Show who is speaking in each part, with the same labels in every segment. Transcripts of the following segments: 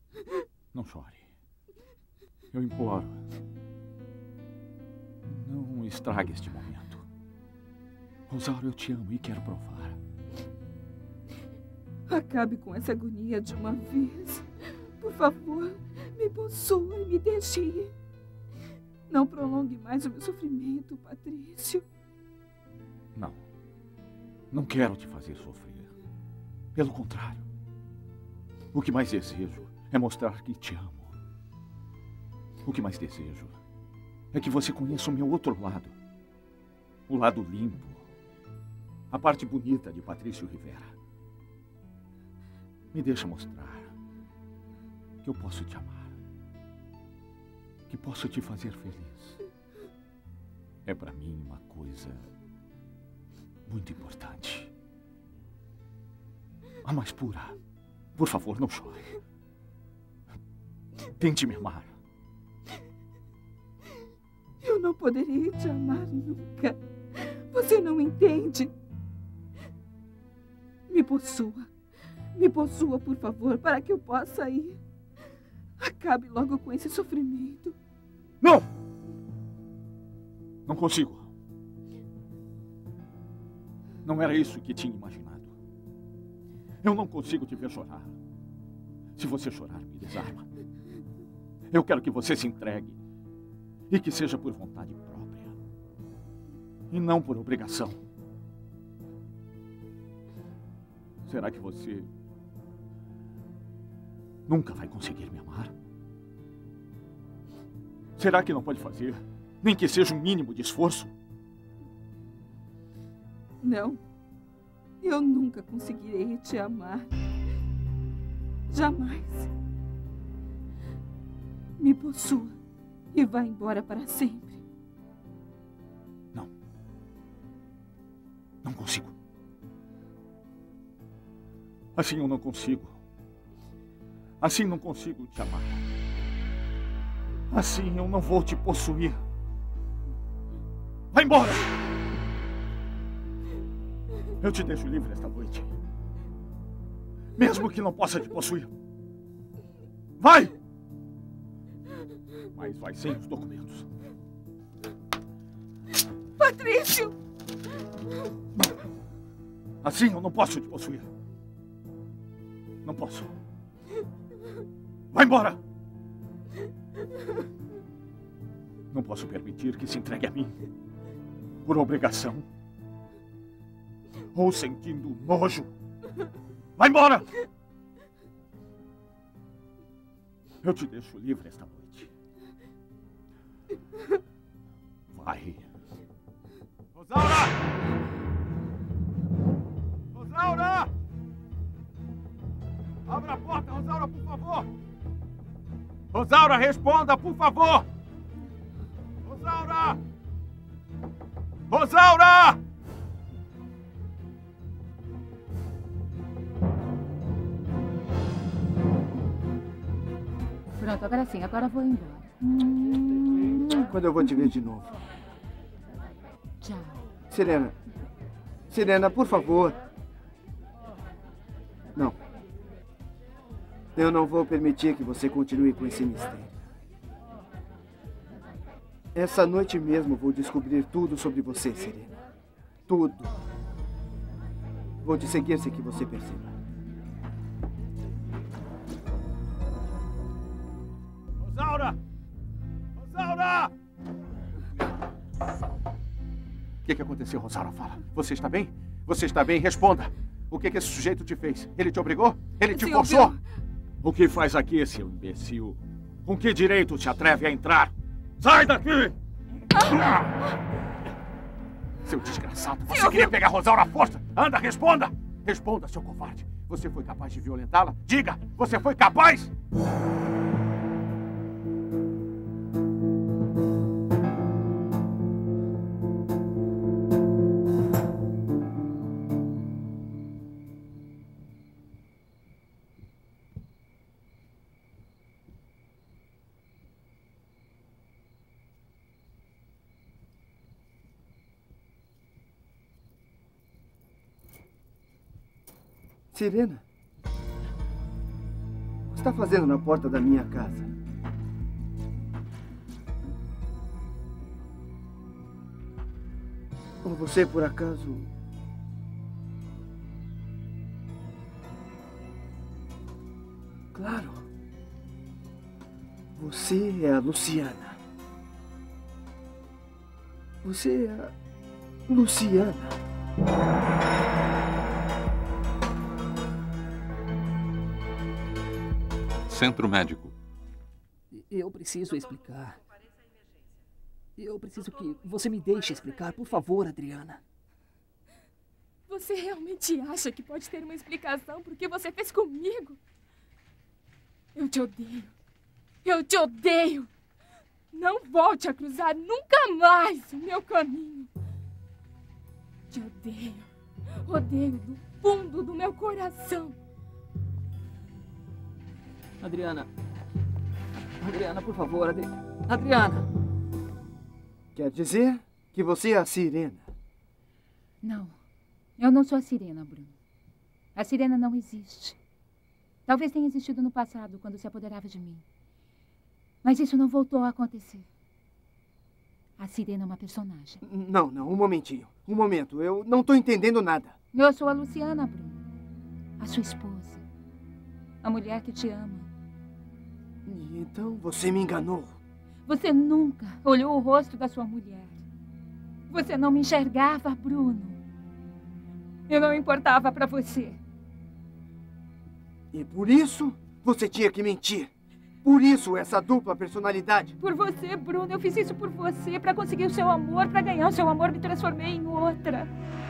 Speaker 1: Não chore. Eu imploro. Não estrague este momento. Rosaura, eu te amo e quero provar.
Speaker 2: Acabe com essa agonia de uma vez. Por favor, me possua e me deixe ir. Não prolongue mais o meu sofrimento, Patrício.
Speaker 1: Não. Não quero te fazer sofrer. Pelo contrário. O que mais desejo é mostrar que te amo. O que mais desejo é que você conheça o meu outro lado. O lado limpo. A parte bonita de Patrício Rivera. Me deixa mostrar que eu posso te amar. Que posso te fazer feliz. É para mim uma coisa muito importante. A mais pura. Por favor, não chore. Tente me amar.
Speaker 2: Eu não poderia te amar nunca. Você não entende. Me possua. Me possua, por favor, para que eu possa ir. Acabe logo com esse sofrimento.
Speaker 1: Não! Não consigo. Não era isso que tinha imaginado. Eu não consigo te ver chorar. Se você chorar, me desarma. Eu quero que você se entregue. E que seja por vontade própria. E não por obrigação. Será que você nunca vai conseguir me amar? Será que não pode fazer, nem que seja um mínimo de esforço?
Speaker 2: Não. Eu nunca conseguirei te amar. Jamais. Me possua e vá embora para sempre.
Speaker 1: Não. Não consigo. Assim eu não consigo. Assim não consigo te amar. Assim eu não vou te possuir. Vai embora! Eu te deixo livre esta noite. Mesmo que não possa te possuir. Vai! Mas vai sem os documentos.
Speaker 2: Patrício!
Speaker 1: Assim eu não posso te possuir. Não posso. Vai embora! Não posso permitir que se entregue a mim. Por obrigação. Ou sentindo nojo. Vai embora! Eu te deixo livre esta noite. Vai. Rosaura! Rosaura! Abra a porta, Rosaura, por favor! Rosaura, responda, por favor! Rosaura! Rosaura!
Speaker 3: Pronto, agora sim, agora vou embora.
Speaker 4: Quando eu vou te ver de novo?
Speaker 3: Tchau.
Speaker 4: Serena. Serena, por favor. Não. Eu não vou permitir que você continue com esse mistério. Essa noite mesmo vou descobrir tudo sobre você, Serena. Tudo. Vou te seguir sem que você perceba.
Speaker 1: Rosaura! Rosaura! O que aconteceu, Rosaura? Fala. Você está bem? Você está bem? Responda. O que esse sujeito te fez? Ele te obrigou? Ele te forçou? O que faz aqui, seu imbecil? Com que direito se atreve a entrar? Sai daqui! Seu desgraçado, você queria pegar Rosaura à força? Anda, responda! Responda, seu covarde. Você foi capaz de violentá-la? Diga, você foi capaz?
Speaker 4: Serena? está fazendo na porta da minha casa? Ou você, por acaso... Claro. Você é a Luciana. Você é a Luciana.
Speaker 5: Centro médico.
Speaker 6: Eu preciso explicar. Eu preciso que você me deixe explicar, por favor, Adriana.
Speaker 2: Você realmente acha que pode ter uma explicação por que você fez comigo? Eu te odeio. Eu te odeio. Não volte a cruzar nunca mais o meu caminho. Te odeio. Odeio do fundo do meu coração.
Speaker 6: Adriana. Adriana, por favor, Adriana.
Speaker 4: Quer dizer que você é a Sirena?
Speaker 3: Não, eu não sou a Sirena, Bruno. A Sirena não existe. Talvez tenha existido no passado, quando se apoderava de mim. Mas isso não voltou a acontecer. A Sirena é uma personagem.
Speaker 4: Não, um momentinho. Um momento, eu não estou entendendo nada.
Speaker 3: Eu sou a Luciana, Bruno. A sua esposa. A mulher que te ama.
Speaker 4: E então você me enganou.
Speaker 3: Você nunca olhou o rosto da sua mulher. Você não me enxergava, Bruno. Eu não importava para você.
Speaker 4: E por isso você tinha que mentir. Por isso essa dupla personalidade.
Speaker 3: Por você, Bruno. Eu fiz isso por você, para conseguir o seu amor, para ganhar o seu amor, me transformei em outra.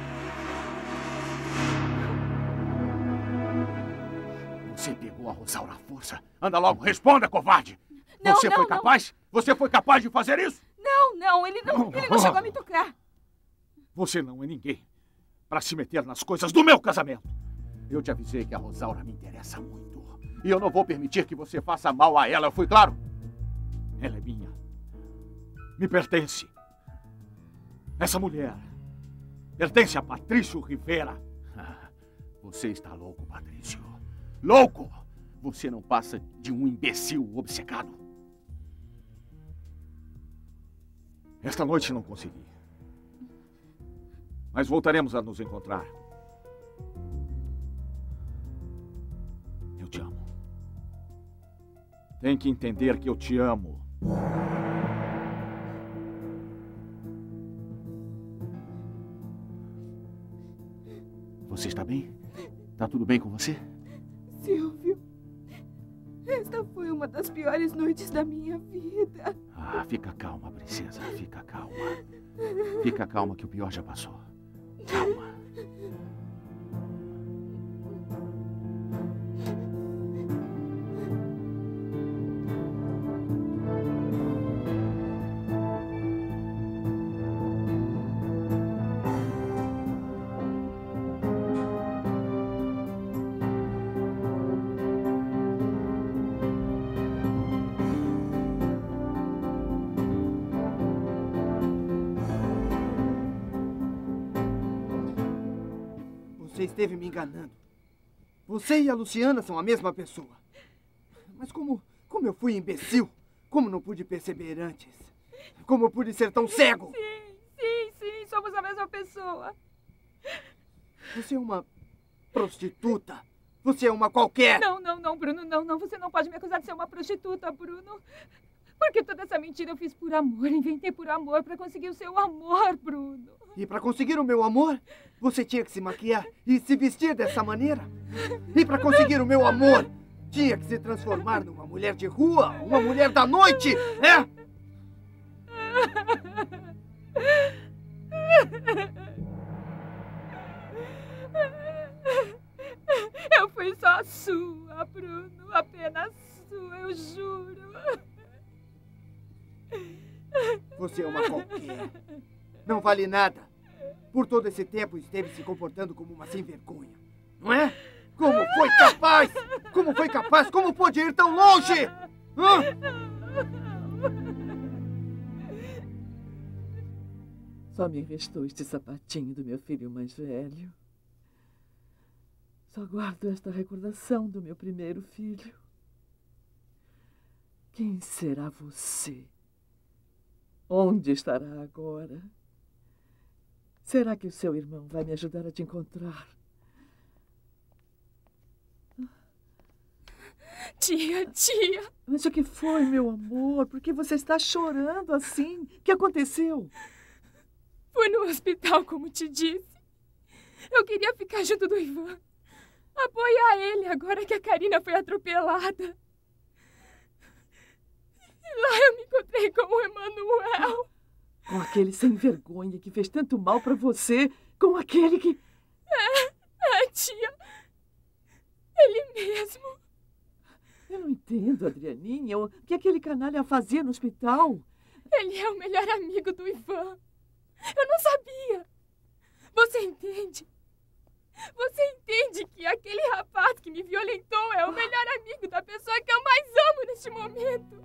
Speaker 1: Você pegou a Rosaura à força. Anda logo, responda, covarde.
Speaker 2: Não,
Speaker 1: Você
Speaker 2: não,
Speaker 1: foi
Speaker 2: não.
Speaker 1: capaz? Você foi capaz de fazer isso?
Speaker 2: Não, ele não chegou a me tocar.
Speaker 1: Você não é ninguém para se meter nas coisas do meu casamento. Eu te avisei que a Rosaura me interessa muito. E eu não vou permitir que você faça mal a ela, eu fui claro? Ela é minha. Me pertence. Essa mulher pertence a Patrício Rivera. Você está louco, Patrício. Louco! Você não passa de um imbecil obcecado. Esta noite não consegui. Mas voltaremos a nos encontrar. Eu te amo. Tem que entender que eu te amo. Você está bem? Está tudo bem com você?
Speaker 2: Silvio, esta foi uma das piores noites da minha vida.
Speaker 1: Ah, fica calma, princesa. Fica calma. Fica calma que o pior já passou. Calma.
Speaker 4: Você esteve me enganando. Você e a Luciana são a mesma pessoa. Mas como eu fui imbecil? Como não pude perceber antes? Como eu pude ser tão cego?
Speaker 2: Sim, somos a mesma pessoa.
Speaker 4: Você é uma prostituta. Você é uma qualquer.
Speaker 2: Não, Bruno, não. Você não pode me acusar de ser uma prostituta, Bruno. Porque toda essa mentira eu fiz por amor, inventei por amor, para conseguir o seu amor, Bruno.
Speaker 4: E para conseguir o meu amor, você tinha que se maquiar e se vestir dessa maneira. E para conseguir o meu amor, tinha que se transformar numa mulher de rua, uma mulher da noite, é?
Speaker 2: Eu fui só sua, Bruno, apenas sua, eu juro.
Speaker 4: Você é uma qualquer. Não vale nada. Por todo esse tempo esteve se comportando como uma sem-vergonha. Não é? Como foi capaz? Como foi capaz? Como pôde ir tão longe? Hã?
Speaker 7: Só me restou este sapatinho do meu filho mais velho. Só guardo esta recordação do meu primeiro filho. Quem será você? Onde estará agora? Será que o seu irmão vai me ajudar a te encontrar?
Speaker 2: Tia!
Speaker 7: Mas o que foi, meu amor? Por que você está chorando assim? O que aconteceu?
Speaker 2: Fui no hospital, como te disse. Eu queria ficar junto do Ivan. Apoiar ele agora que a Karina foi atropelada. E lá eu me encontrei com o Emanuel.
Speaker 7: Com aquele sem vergonha que fez tanto mal para você. Com aquele que...
Speaker 2: Tia. Ele mesmo.
Speaker 7: Eu não entendo, Adrianinha. O que aquele canalha fazia no hospital?
Speaker 2: Ele é o melhor amigo do Ivan. Eu não sabia. Você entende? Você entende que aquele rapaz que me violentou é o melhor amigo da pessoa que eu mais amo neste momento?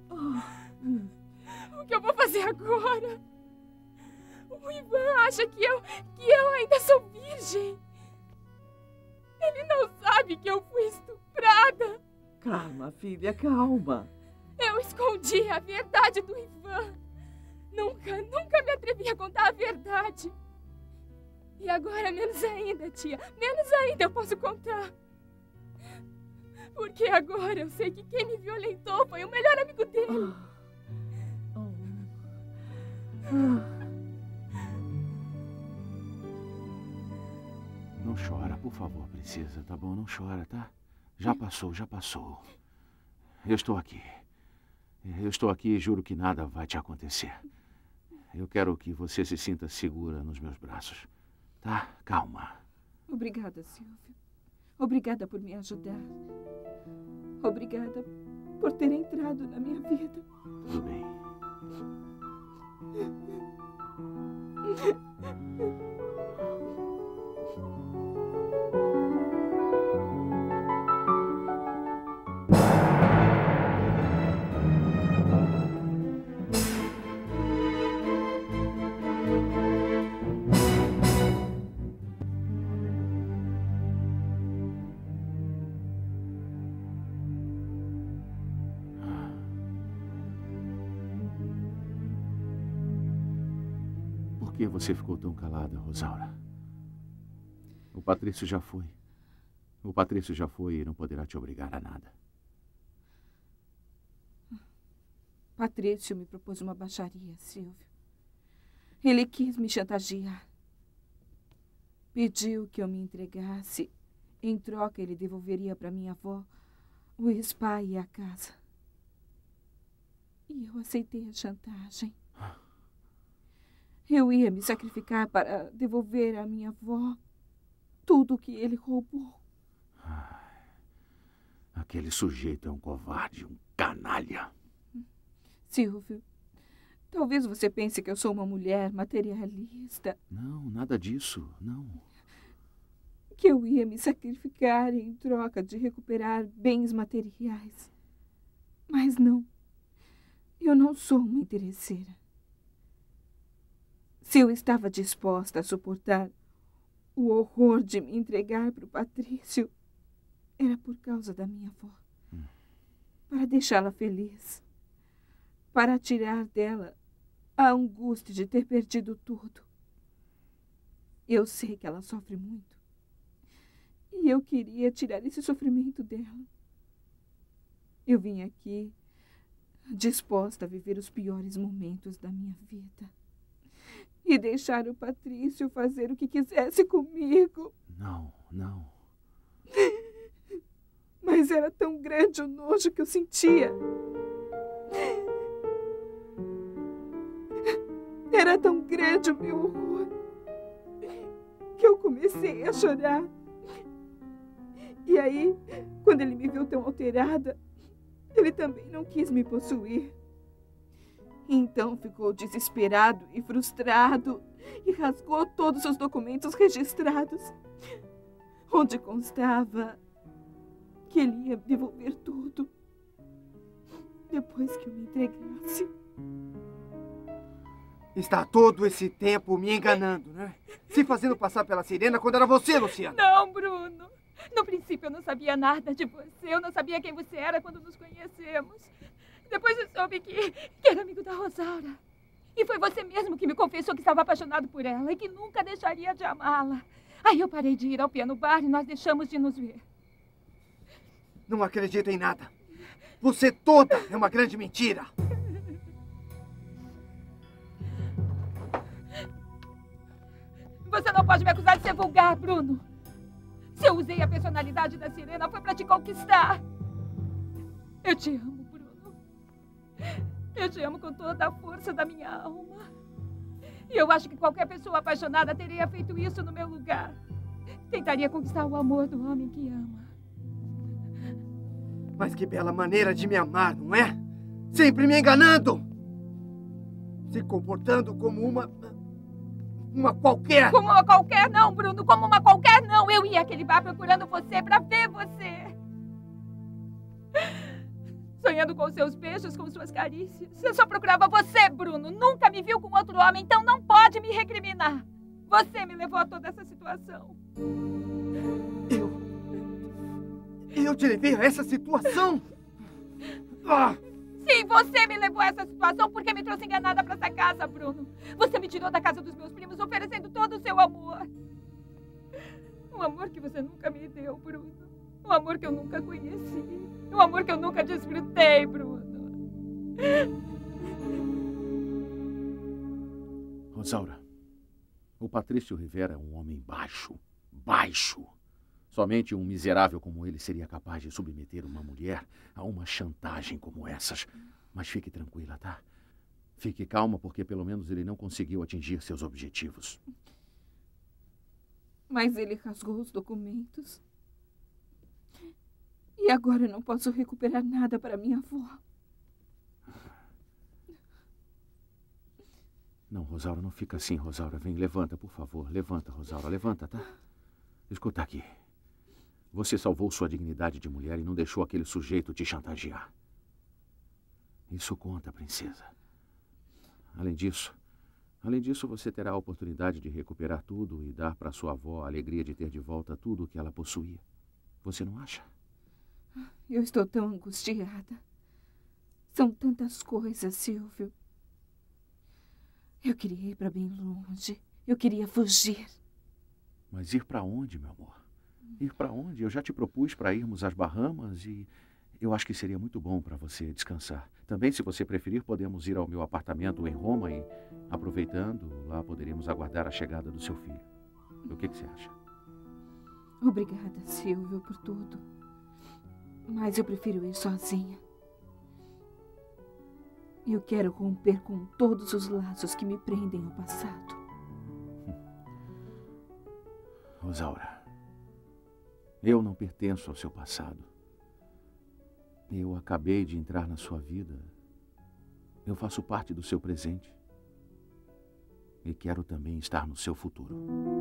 Speaker 2: O que eu vou fazer agora? O Ivan acha que eu ainda sou virgem. Ele não sabe que eu fui estuprada.
Speaker 7: Calma, filha, calma.
Speaker 2: Eu escondi a verdade do Ivan. Nunca me atrevi a contar a verdade. E agora, menos ainda, tia. Menos ainda eu posso contar. Porque agora eu sei que quem me violentou foi o melhor amigo dele.
Speaker 1: Não chora, por favor, princesa, tá bom? Não chora, tá? Já passou, já passou. Eu estou aqui. Eu estou aqui e juro que nada vai te acontecer. Eu quero que você se sinta segura nos meus braços. Tá? Calma.
Speaker 8: Obrigada, Silvio. Obrigada por me ajudar. Obrigada por ter entrado na minha vida.
Speaker 1: Tudo bem. Por que você ficou tão calada, Rosaura? O Patrício já foi. O Patrício já foi e não poderá te obrigar a nada.
Speaker 8: Patrício me propôs uma baixaria, Silvio. Ele quis me chantagear. Pediu que eu me entregasse. Em troca, ele devolveria para minha avó o spa e a casa. E eu aceitei a chantagem. Eu ia me sacrificar para devolver à minha avó tudo o que ele roubou.
Speaker 1: Aquele sujeito é um covarde, um canalha.
Speaker 8: Silvio, talvez você pense que eu sou uma mulher materialista.
Speaker 1: Não, nada disso, não.
Speaker 8: Que eu ia me sacrificar em troca de recuperar bens materiais. Mas não, eu não sou uma interesseira. Se eu estava disposta a suportar o horror de me entregar para o Patrício, era por causa da minha avó. Para deixá-la feliz. Para tirar dela a angústia de ter perdido tudo. Eu sei que ela sofre muito. E eu queria tirar esse sofrimento dela. Eu vim aqui disposta a viver os piores momentos da minha vida. E deixar o Patrício fazer o que quisesse comigo.
Speaker 1: Não, não.
Speaker 8: Mas era tão grande o nojo que eu sentia. Era tão grande o meu horror que eu comecei a chorar. E aí, quando ele me viu tão alterada, ele também não quis me possuir. Então ficou desesperado e frustrado e rasgou todos os documentos registrados, onde constava que ele ia devolver tudo depois que eu me entregasse.
Speaker 4: Está todo esse tempo me enganando, né? Se fazendo passar pela Sirena quando era você, Luciana.
Speaker 2: Não, Bruno. No princípio eu não sabia nada de você. Eu não sabia quem você era quando nos conhecemos.
Speaker 3: Depois eu soube que era amigo da Rosaura. E foi você mesmo que me confessou que estava apaixonado por ela e que nunca deixaria de amá-la. Aí eu parei de ir ao piano bar e nós deixamos de nos ver.
Speaker 4: Não acredito em nada. Você toda é uma grande mentira.
Speaker 3: Você não pode me acusar de ser vulgar, Bruno. Se eu usei a personalidade da Sirena, foi para te conquistar. Eu te amo, Bruno. Eu te amo com toda a força da minha alma. E eu acho que qualquer pessoa apaixonada teria feito isso no meu lugar. Tentaria conquistar o amor do homem que ama.
Speaker 4: Mas que bela maneira de me amar, não é? Sempre me enganando. Se comportando como uma qualquer.
Speaker 3: Como uma qualquer não, Bruno. Como uma qualquer não. Eu ia àquele bar procurando você pra ver você. Sonhando com seus beijos, com suas carícias. Eu só procurava você, Bruno. Nunca me viu com outro homem, então não pode me recriminar. Você me levou a toda essa situação.
Speaker 4: Eu te levei a essa situação? Ah!
Speaker 3: Sim, você me levou a essa situação porque me trouxe enganada pra essa casa, Bruno. Você me tirou da casa dos meus primos oferecendo todo o seu amor. Um amor que você nunca me deu, Bruno. Um amor que eu nunca conheci. Um amor que eu nunca desfrutei, Bruno.
Speaker 1: Rosaura, o Patrício Rivera é um homem baixo. Baixo. Somente um miserável como ele seria capaz de submeter uma mulher a uma chantagem como essas. Mas fique tranquila, tá? Fique calma, porque pelo menos ele não conseguiu atingir seus objetivos.
Speaker 8: Mas ele rasgou os documentos. E agora eu não posso recuperar nada para minha avó.
Speaker 1: Não, Rosaura, não fica assim, Rosaura. Vem, levanta, por favor. Levanta, Rosaura, levanta, tá? Escuta aqui. Você salvou sua dignidade de mulher e não deixou aquele sujeito te chantagear. Isso conta, princesa. Além disso, você terá a oportunidade de recuperar tudo e dar para sua avó a alegria de ter de volta tudo o que ela possuía. Você não acha?
Speaker 8: Eu estou tão angustiada. São tantas coisas, Silvio. Eu queria ir para bem longe. Eu queria fugir.
Speaker 1: Mas ir para onde, meu amor? Ir para onde? Eu já te propus para irmos às Bahamas e eu acho que seria muito bom para você descansar. Também, se você preferir, podemos ir ao meu apartamento em Roma e, aproveitando, lá poderíamos aguardar a chegada do seu filho. O que você acha?
Speaker 8: Obrigada, Silvio, por tudo. Mas eu prefiro ir sozinha. Eu quero romper com todos os laços que me prendem ao passado.
Speaker 1: Rosaura, eu não pertenço ao seu passado. Eu acabei de entrar na sua vida. Eu faço parte do seu presente. E quero também estar no seu futuro.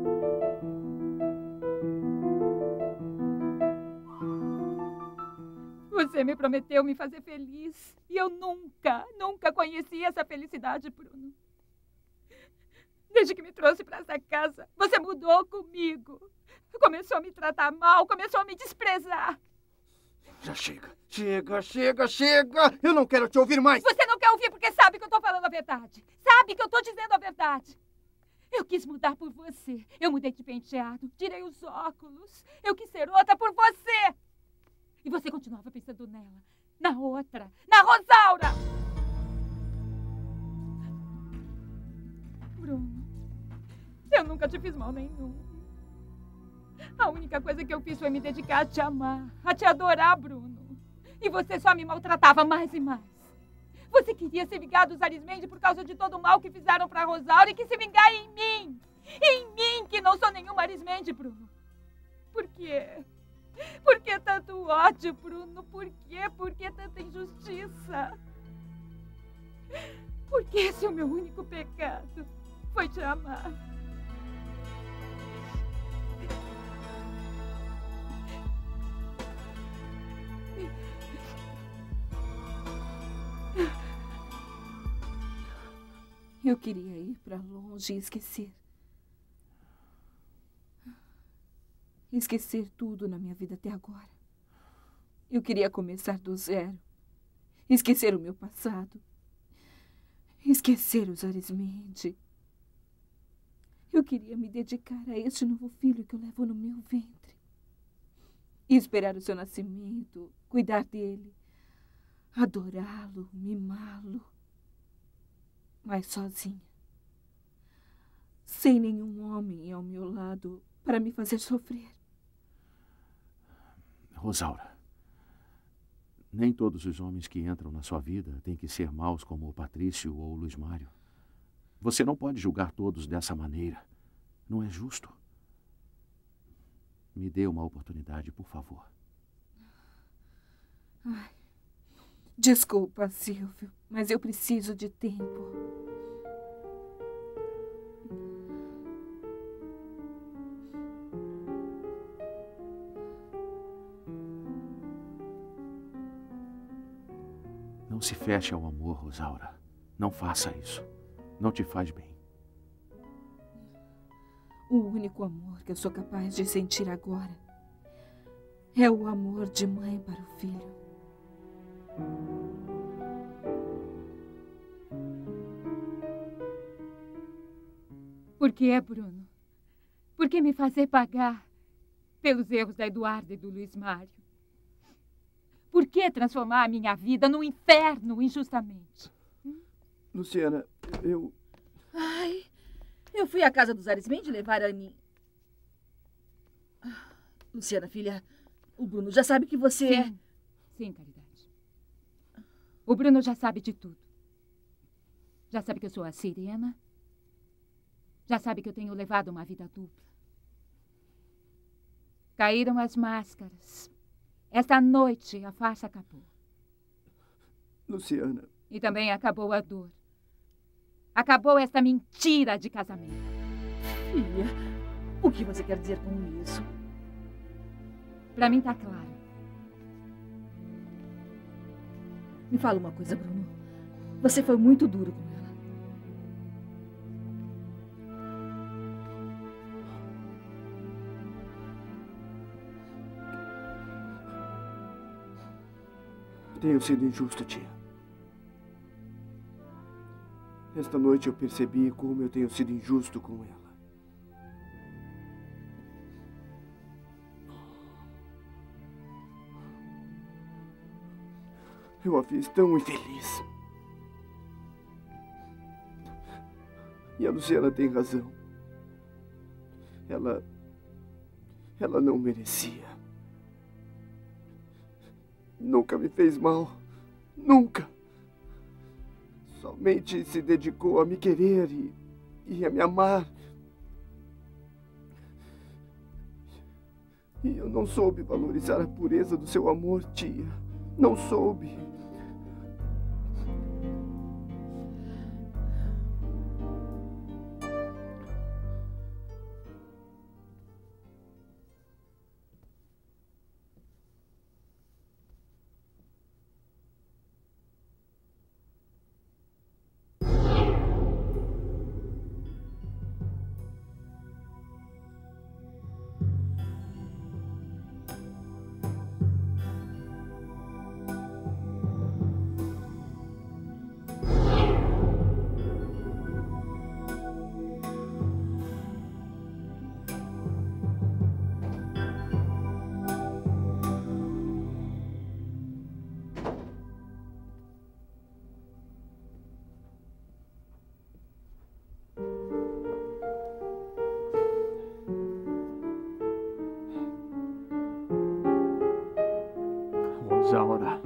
Speaker 3: Você me prometeu me fazer feliz. E eu nunca conheci essa felicidade, Bruno. Desde que me trouxe para essa casa, você mudou comigo. Começou a me tratar mal, começou a me desprezar.
Speaker 4: Já chega. Chega. Eu não quero te ouvir mais.
Speaker 3: Você não quer ouvir porque sabe que eu tô falando a verdade. Sabe que eu tô dizendo a verdade. Eu quis mudar por você. Eu mudei de penteado, tirei os óculos. Eu quis ser outra por você. E você continuava pensando nela, na outra, na Rosaura. Bruno, eu nunca te fiz mal nenhum. A única coisa que eu fiz foi me dedicar a te amar, a te adorar, Bruno. E você só me maltratava mais e mais. Você queria se vingar dos Arismendi por causa de todo o mal que fizeram pra Rosaura e quis se vingar em mim. Em mim, que não sou nenhuma Arismendi, Bruno. Por quê? Por que tanto ódio, Bruno? Por quê? Por que tanta injustiça? Por que se o meu único pecado foi te amar?
Speaker 8: Eu queria ir para longe e esquecer. Esquecer tudo na minha vida até agora. Eu queria começar do zero. esquecer o meu passado, esquecer os Arismendi. Eu queria me dedicar a este novo filho que eu levo no meu ventre. E esperar o seu nascimento, cuidar dele, adorá-lo, mimá-lo. Mas sozinha. Sem nenhum homem ao meu lado para me fazer sofrer.
Speaker 1: Rosaura, nem todos os homens que entram na sua vida têm que ser maus como o Patrício ou o Luiz Mário. Você não pode julgar todos dessa maneira. Não é justo. Me dê uma oportunidade, por favor.
Speaker 8: Ai, desculpa, Silvio, mas eu preciso de tempo.
Speaker 1: Não se feche ao amor, Rosaura. Não faça isso. Não te faz bem.
Speaker 8: O único amor que eu sou capaz de sentir agora é o amor de mãe para o filho.
Speaker 3: Por que, Bruno? Por que me fazer pagar pelos erros da Eduarda e do Luiz Mário? Por que transformar a minha vida num inferno injustamente?
Speaker 4: Luciana,
Speaker 9: Ai, eu fui à casa dos Arismendi levar a Aninha. Luciana, filha, o Bruno já sabe que você é...
Speaker 3: Sim, Caridade. O Bruno já sabe de tudo. Já sabe que eu sou a Sirena. Já sabe que eu tenho levado uma vida dupla. Caíram as máscaras. Esta noite a farsa acabou.
Speaker 4: Luciana.
Speaker 3: E também acabou a dor. Acabou esta mentira de casamento.
Speaker 9: Filha, o que você quer dizer com isso?
Speaker 3: Pra mim tá claro.
Speaker 9: Me fala uma coisa, Bruno. Você foi muito duro com ela.
Speaker 4: Tenho sido injusto, tia. Esta noite eu percebi como eu tenho sido injusto com ela. Eu a fiz tão infeliz. E a Luciana tem razão. Ela não merecia. Nunca me fez mal. Nunca. Somente se dedicou a me querer e a me amar. E eu não soube valorizar a pureza do seu amor, tia. Não soube.
Speaker 1: Rosaura.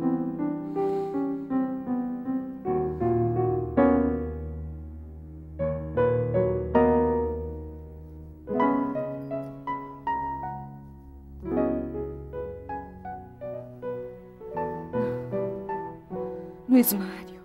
Speaker 8: Luiz Mário.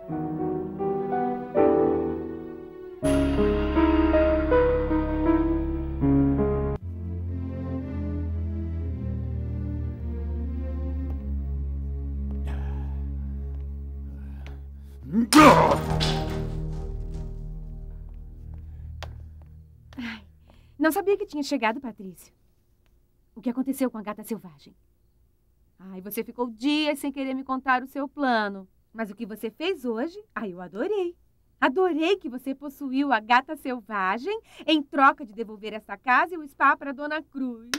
Speaker 2: Não sabia que tinha chegado, Patrício. O que aconteceu com a gata selvagem?
Speaker 10: Ai, você ficou dias sem querer me contar o seu plano. Mas o que você fez hoje, eu adorei. Adorei que você possuiu a gata selvagem em troca de devolver essa casa e o spa para Dona Cruz.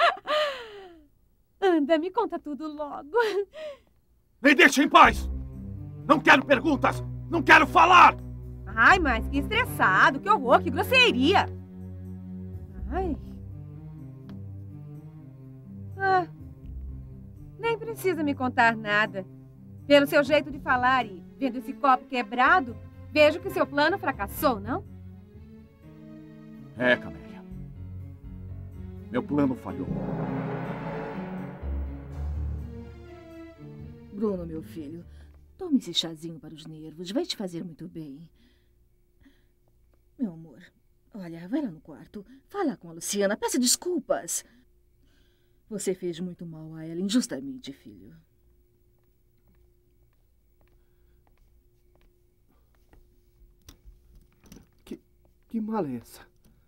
Speaker 10: Anda, me conta tudo logo.
Speaker 1: Me deixe em paz! Não quero perguntas! Não quero falar!
Speaker 10: Ai, mas que estressado, que horror, que grosseria. Ai. Nem precisa me contar nada. Pelo seu jeito de falar e vendo esse copo quebrado, vejo que seu plano fracassou, não?
Speaker 1: É, Camélia. Meu plano falhou.
Speaker 9: Bruno, meu filho, tome esse chazinho para os nervos. Vai te fazer muito bem. Meu amor, olha, vai lá no quarto. Fala com a Luciana, peça desculpas. Você fez muito mal a ela, injustamente, filho.
Speaker 4: Que mala é essa?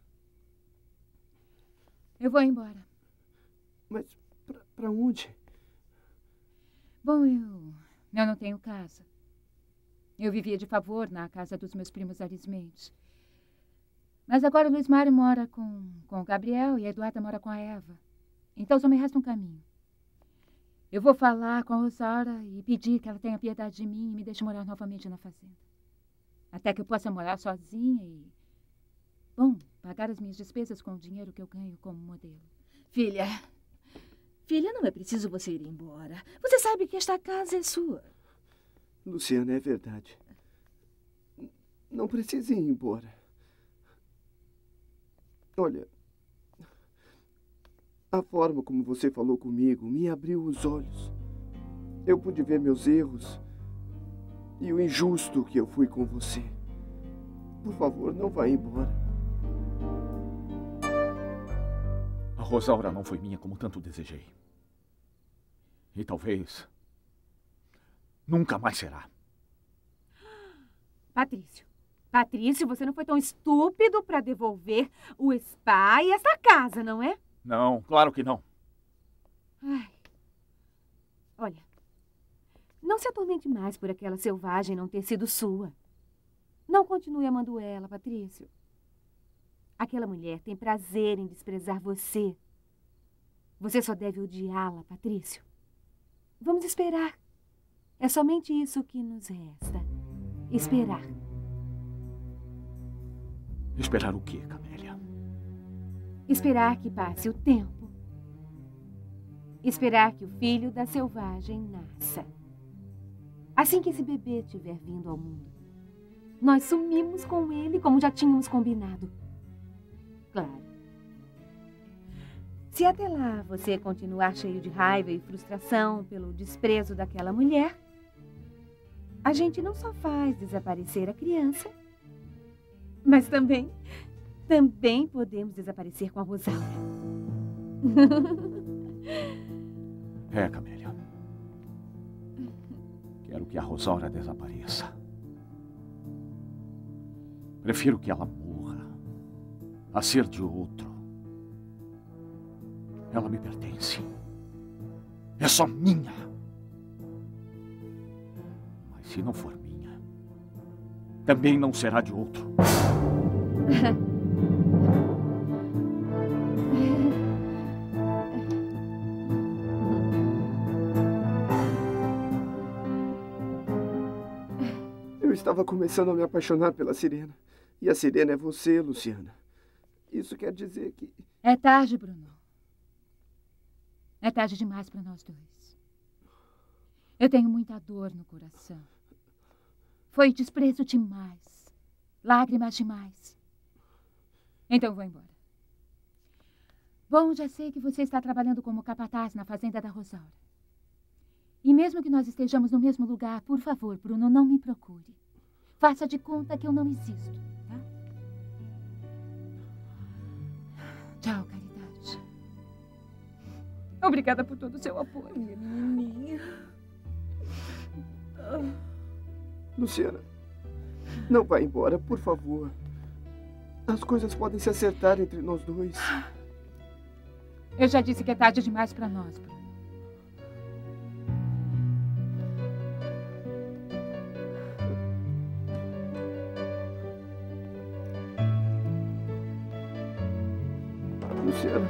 Speaker 3: Eu vou embora.
Speaker 4: Mas pra onde?
Speaker 3: Bom, eu não tenho casa. Eu vivia de favor na casa dos meus primos Arismentos. Mas agora o Luiz Mário mora com o Gabriel e a Eduarda mora com a Eva. Então só me resta um caminho. Eu vou falar com a Rosaura e pedir que ela tenha piedade de mim e me deixe morar novamente na fazenda. Até que eu possa morar sozinha e, pagar as minhas despesas com o dinheiro que eu ganho como modelo.
Speaker 9: Filha, não é preciso você ir embora. Você sabe que esta casa é sua.
Speaker 4: Luciana, é verdade. Não precisa ir embora. Olha, a forma como você falou comigo me abriu os olhos. Eu pude ver meus erros e o injusto que eu fui com você. Por favor, não vá embora.
Speaker 1: A Rosaura não foi minha como tanto desejei. E talvez nunca mais será.
Speaker 10: Patrício, você não foi tão estúpido para devolver o spa e essa casa, não é?
Speaker 1: Não, claro que não.
Speaker 10: Ai. Olha, não se atormente mais por aquela selvagem não ter sido sua. Não continue amando ela, Patrício. Aquela mulher tem prazer em desprezar você. Você só deve odiá-la, Patrício. Vamos esperar. É somente isso que nos resta. Esperar.
Speaker 1: Esperar o quê, Camélia?
Speaker 10: Esperar que passe o tempo. Esperar que o filho da selvagem nasça. Assim que esse bebê tiver vindo ao mundo, nós sumimos com ele como já tínhamos combinado. Claro. Se até lá você continuar cheio de raiva e frustração pelo desprezo daquela mulher, a gente não só faz desaparecer a criança, mas também podemos desaparecer com a Rosaura.
Speaker 1: É, Camélia. Quero que a Rosaura desapareça. Prefiro que ela morra a ser de outro. Ela me pertence. É só minha. Mas se não for minha, também não será de outro.
Speaker 4: Eu estava começando a me apaixonar pela Sirena. E a Sirena é você, Luciana. Isso quer dizer que...
Speaker 3: É tarde, Bruno. É tarde demais para nós dois. Eu tenho muita dor no coração. Foi desprezo demais. Lágrimas demais. Então eu vou embora. Bom, já sei que você está trabalhando como capataz na fazenda da Rosaura. E mesmo que nós estejamos no mesmo lugar, por favor, Bruno, não me procure. Faça de conta que eu não existo, tá? Tchau, Caridade.
Speaker 10: Obrigada por todo o seu apoio.
Speaker 9: Minha menininha.
Speaker 4: Luciana, não vá embora, por favor. As coisas podem se acertar entre nós dois.
Speaker 3: Eu já disse que é tarde demais para nós, Bruno.
Speaker 1: Luciana.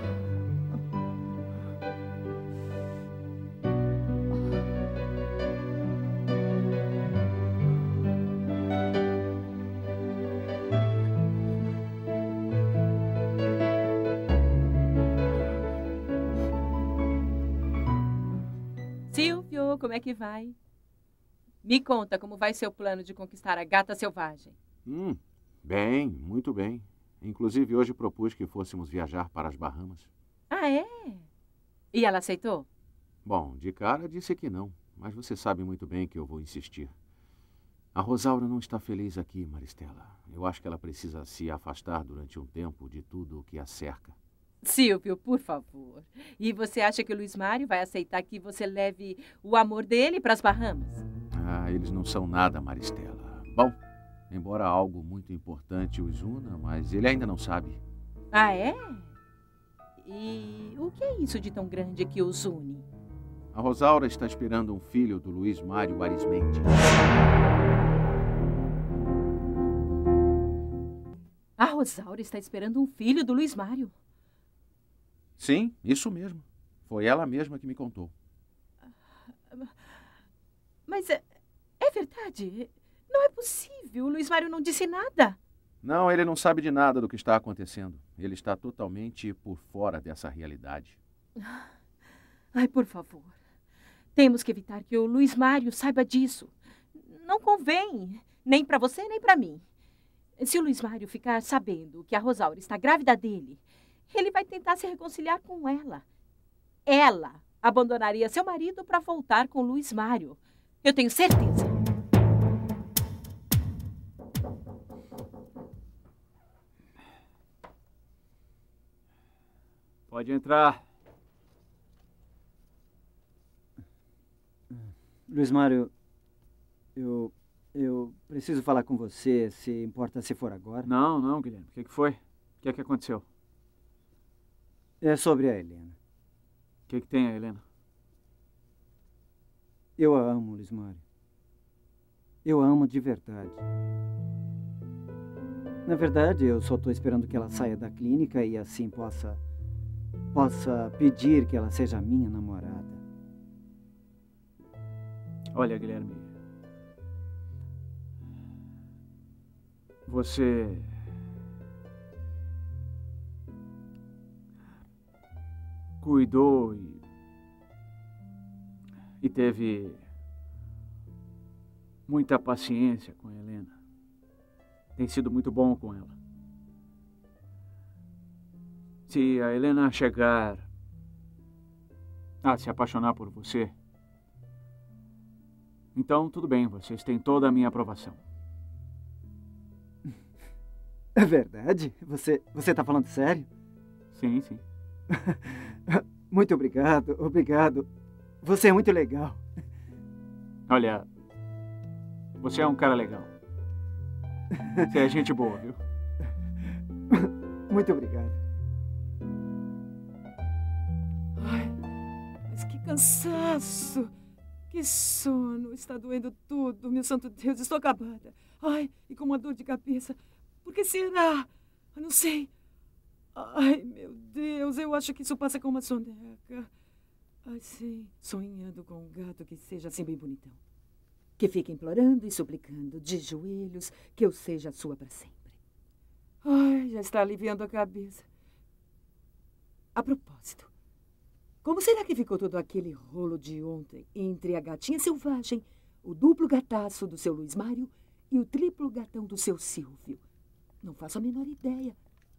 Speaker 11: Silvio, como é que vai? Me conta como vai seu plano de conquistar a gata selvagem.
Speaker 12: Bem, muito bem. Inclusive, hoje propus que fôssemos viajar para as Bahamas.
Speaker 11: Ah, é? E ela aceitou?
Speaker 12: Bom, de cara disse que não, mas você sabe muito bem que eu vou insistir. A Rosaura não está feliz aqui, Maristela. Eu acho que ela precisa se afastar durante um tempo de tudo o que a cerca.
Speaker 11: Silvio, por favor. E você acha que o Luiz Mário vai aceitar que você leve o amor dele para as Bahamas?
Speaker 12: Ah, eles não são nada, Maristela. Bom, embora algo muito importante os una, mas ele ainda não sabe.
Speaker 11: Ah, é? E o que é isso de tão grande que os une?
Speaker 12: A Rosaura está esperando um filho do Luiz Mário Arismendi.
Speaker 11: A Rosaura está esperando um filho do Luiz Mário?
Speaker 12: Sim, isso mesmo. Foi ela mesma que me contou.
Speaker 11: Mas é verdade? Não é possível. O Luiz Mário não disse nada.
Speaker 12: Não, ele não sabe de nada do que está acontecendo. Ele está totalmente por fora dessa realidade.
Speaker 11: Ai, por favor. Temos que evitar que o Luiz Mário saiba disso. Não convém, nem para você, nem para mim. Se o Luiz Mário ficar sabendo que a Rosaura está grávida dele, ele vai tentar se reconciliar com ela. Ela abandonaria seu marido para voltar com o Luiz Mário. Eu tenho certeza.
Speaker 1: Pode entrar.
Speaker 13: Luiz Mário, eu preciso falar com você, se importa se for agora.
Speaker 1: Não, Guilherme. O que foi? O que aconteceu?
Speaker 13: É sobre a Helena.
Speaker 1: O que tem a Helena?
Speaker 13: Eu a amo, Luiz Mário. Eu a amo de verdade. Na verdade, eu só estou esperando que ela saia da clínica e assim possa pedir que ela seja minha namorada.
Speaker 1: Olha, Guilherme, você cuidou e teve muita paciência com a Helena. Tem sido muito bom com ela. Se a Helena chegar a se apaixonar por você, então tudo bem, vocês têm toda a minha aprovação.
Speaker 13: É verdade? Você está falando sério?
Speaker 1: Sim.
Speaker 13: Muito obrigado. Você é muito legal.
Speaker 1: Olha, você é um cara legal. Você é gente boa, viu?
Speaker 13: Muito obrigado.
Speaker 2: Ai, mas que cansaço. Que sono. Está doendo tudo. Meu santo Deus, estou acabada. Ai, e com uma dor de cabeça. Por que será? Eu não sei. Ai, meu Deus, eu acho que isso passa com uma soneca. Ai, sim, sonhando com um gato que seja assim bem bonitão. Que fique implorando e suplicando, de joelhos, que eu seja sua para sempre. Ai, já está aliviando a cabeça. A propósito, como será que ficou todo aquele rolo de ontem entre a gatinha selvagem, o duplo gataço do seu Luiz Mário e o triplo gatão do seu Silvio? Não faço a menor ideia.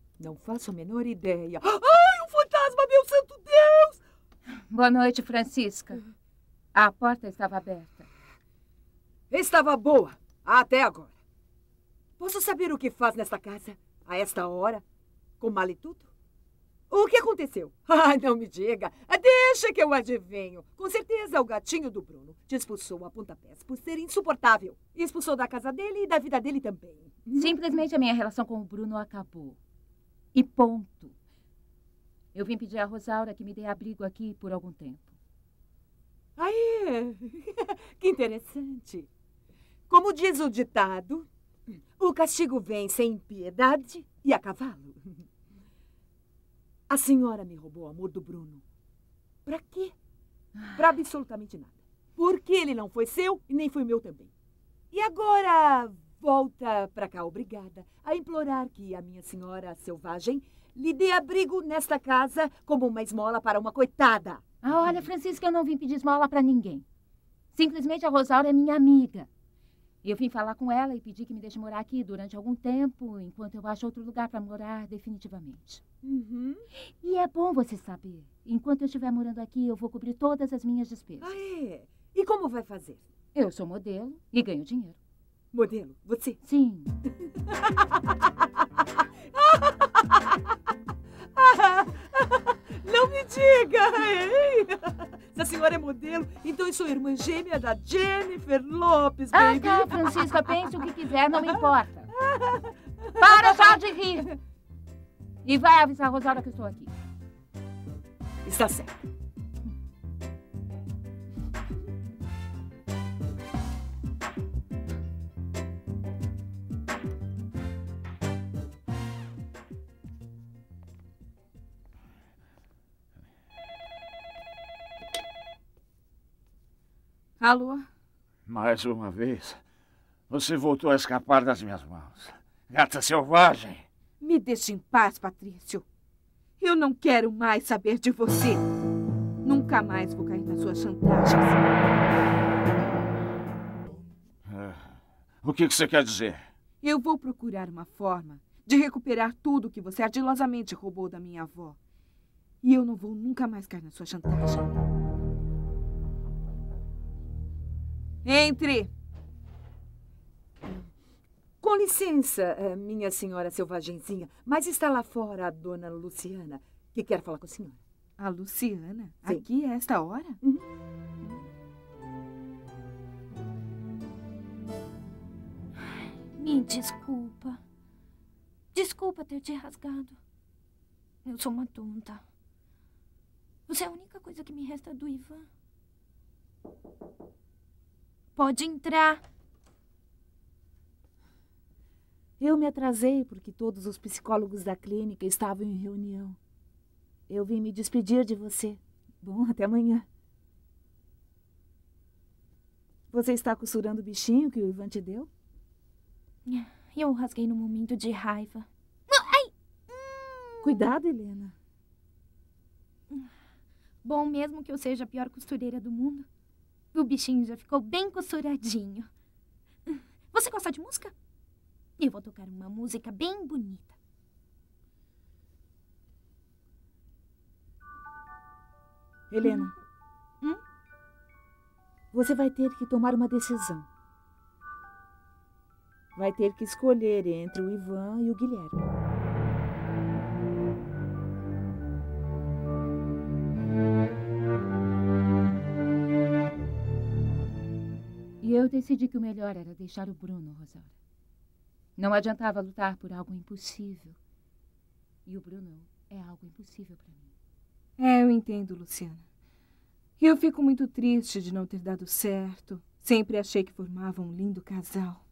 Speaker 2: Ai, um fantasma, meu santo Deus!
Speaker 3: Boa noite, Francisca. A porta estava aberta.
Speaker 14: Estava boa, até agora. Posso saber o que faz nesta casa, a esta hora, com mal e tudo? O que aconteceu? Ai, não me diga. Deixa que eu adivinho. Com certeza o gatinho do Bruno te expulsou a pontapés por ser insuportável. E expulsou da casa dele e da vida dele também.
Speaker 3: Simplesmente a minha relação com o Bruno acabou. E ponto. Eu vim pedir a Rosaura que me dê abrigo aqui por algum tempo.
Speaker 14: Aí, que interessante. Como diz o ditado, o castigo vem sem piedade e a cavalo. A senhora me roubou o amor do Bruno. Pra quê? Pra absolutamente nada. Porque ele não foi seu e nem foi meu também. E agora volta pra cá, obrigada, a implorar que a minha senhora selvagem lhe dê abrigo nesta casa como uma esmola para uma coitada.
Speaker 3: Ah, olha, Francisca, eu não vim pedir esmola para ninguém. Simplesmente a Rosaura é minha amiga. Eu vim falar com ela e pedir que me deixe morar aqui durante algum tempo, enquanto eu acho outro lugar para morar definitivamente.
Speaker 14: Uhum.
Speaker 3: E é bom você saber. Enquanto eu estiver morando aqui, eu vou cobrir todas as minhas despesas.
Speaker 14: Ah, é? E como vai fazer?
Speaker 3: Eu sou modelo e ganho dinheiro.
Speaker 14: Modelo? Você?
Speaker 3: Sim.
Speaker 14: Não me diga! Hein? Se a senhora é modelo, então eu sou irmã gêmea da Jennifer Lopes, baby.
Speaker 3: Ah, tá, Francisca, pense o que quiser, não me importa. Para já de rir! E vai avisar a Rosaura que eu estou aqui.
Speaker 14: Está certo.
Speaker 8: Alô?
Speaker 1: Mais uma vez, você voltou a escapar das minhas mãos. Gata selvagem!
Speaker 8: Me deixe em paz, Patrício. Eu não quero mais saber de você. Nunca mais vou cair nas suas chantagens.
Speaker 1: O que você quer dizer?
Speaker 8: Eu vou procurar uma forma de recuperar tudo que você ardilosamente roubou da minha avó. E eu não vou nunca mais cair na sua chantagem. Entre!
Speaker 14: Com licença, minha senhora selvagenzinha, mas está lá fora a dona Luciana, que quer falar com a senhora.
Speaker 8: A Luciana?
Speaker 14: Sim.
Speaker 8: Aqui a esta hora?
Speaker 14: Uhum.
Speaker 2: Me desculpa. Desculpa ter te rasgado. Eu sou uma tonta. Você é a única coisa que me resta do Ivan. Pode entrar.
Speaker 14: Eu me atrasei porque todos os psicólogos da clínica estavam em reunião. Eu vim me despedir de você. Bom, até amanhã. Você está costurando o bichinho que o Ivan te deu?
Speaker 2: Eu o rasguei num momento de raiva. Ai!
Speaker 14: Cuidado, Helena.
Speaker 2: Bom, mesmo que eu seja a pior costureira do mundo, o bichinho já ficou bem costuradinho. Você gosta de música? Eu vou tocar uma música bem bonita.
Speaker 14: Helena, você vai ter que tomar uma decisão. Vai ter que escolher entre o Ivan e o Guilherme.
Speaker 3: E eu decidi que o melhor era deixar o Bruno, Rosaura. Não adiantava lutar por algo impossível. E o Bruno é algo impossível para mim.
Speaker 8: Eu entendo, Luciana. Eu fico muito triste de não ter dado certo. Sempre achei que formavam um lindo casal.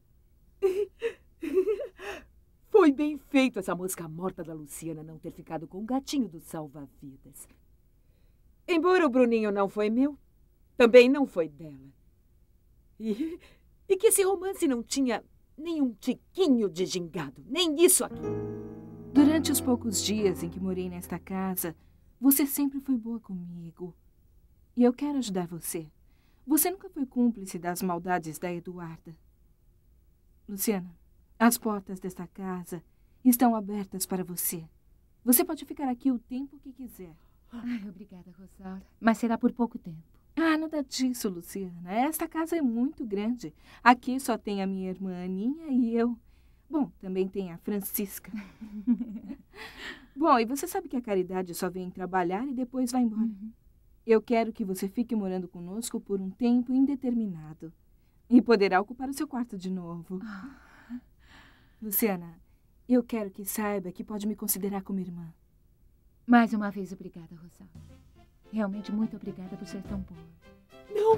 Speaker 14: Foi bem feito essa mosca morta da Luciana não ter ficado com o gatinho do salva-vidas. Embora o Bruninho não foi meu, também não foi dela. E que esse romance não tinha nem um tiquinho de gingado, nem isso aqui.
Speaker 8: Durante os poucos dias em que morei nesta casa, você sempre foi boa comigo. E eu quero ajudar você. Você nunca foi cúmplice das maldades da Eduarda. Luciana, as portas desta casa estão abertas para você. Você pode ficar aqui o tempo que quiser.
Speaker 3: Ai, obrigada, Rosaura. Mas será por pouco tempo.
Speaker 8: Ah, nada disso, Luciana. Esta casa é muito grande. Aqui só tem a minha irmã Aninha e eu. Bom, também tem a Francisca. Bom, e você sabe que a Caridade só vem trabalhar e depois vai embora. Eu quero que você fique morando conosco por um tempo indeterminado. E poderá ocupar o seu quarto de novo. Luciana, eu quero que saiba que pode me considerar como irmã.
Speaker 3: Mais uma vez, obrigada, Rosaura. Realmente muito obrigada por ser tão boa.
Speaker 14: Não!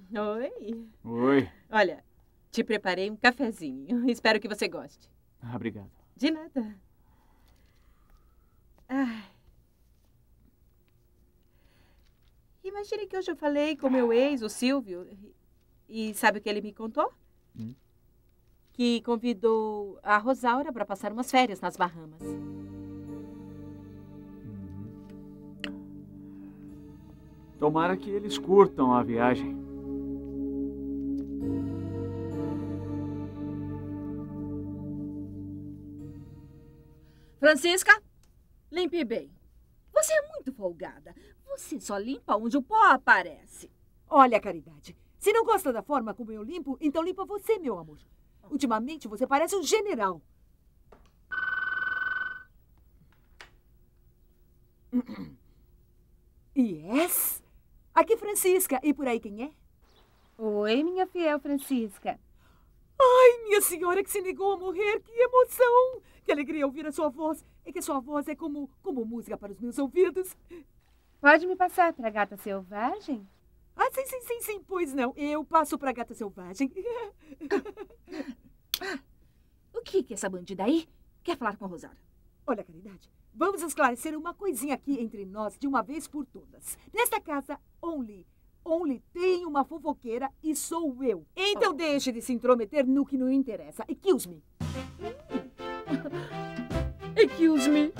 Speaker 11: Oi.
Speaker 1: Oi.
Speaker 11: Olha, te preparei um cafezinho. Espero que você goste.
Speaker 1: Ah, obrigado.
Speaker 11: De nada. Ai. Imagine que hoje eu falei com meu ex, o Silvio, e sabe o que ele me contou? Que convidou a Rosaura para passar umas férias nas Bahamas.
Speaker 1: Tomara que eles curtam a viagem.
Speaker 9: Francisca, limpe bem. Você é muito folgada. Você só limpa onde o pó aparece.
Speaker 14: Olha, Caridade, se não gosta da forma como eu limpo, então limpa você, meu amor. Ultimamente você parece um general. Yes? Aqui Francisca. E por aí quem é?
Speaker 10: Oi, minha fiel Francisca.
Speaker 14: Ai, minha senhora que se negou a morrer. Que emoção. Que alegria ouvir a sua voz. É que a sua voz é como música para os meus ouvidos.
Speaker 10: Pode me passar para a gata selvagem?
Speaker 14: Ah, sim. Pois não. Eu passo para a gata selvagem.
Speaker 9: O que é essa bandida aí? Quer falar com a Rosaura?
Speaker 14: Olha, Caridade, vamos esclarecer uma coisinha aqui entre nós de uma vez por todas. Nesta casa, Only tem uma fofoqueira e sou eu. Então deixe de se intrometer no que não interessa. Excuse me.
Speaker 9: Excuse me.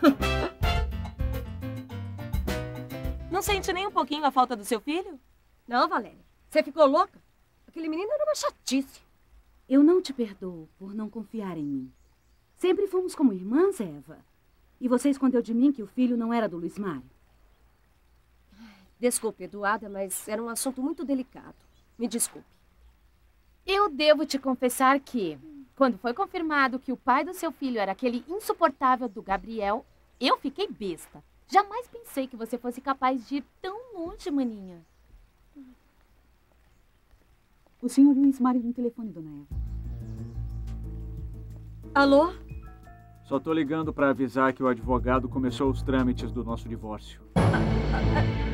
Speaker 11: Não sente nem um pouquinho a falta do seu filho?
Speaker 10: Não, Valéria. Você ficou louca? Aquele menino era uma chatice.
Speaker 15: Eu não te perdoo por não confiar em mim. Sempre fomos como irmãs, Eva. E você escondeu de mim que o filho não era do Luís Mário.
Speaker 10: Desculpe, Eduarda, mas era um assunto muito delicado. Me desculpe.
Speaker 2: Eu devo te confessar que, quando foi confirmado que o pai do seu filho era aquele insuportável do Gabriel, eu fiquei besta. Jamais pensei que você fosse capaz de ir tão longe, maninha.
Speaker 15: O senhor Luís Mário no telefone, dona Eva.
Speaker 10: Alô?
Speaker 1: Só tô ligando para avisar que o advogado começou os trâmites do nosso divórcio.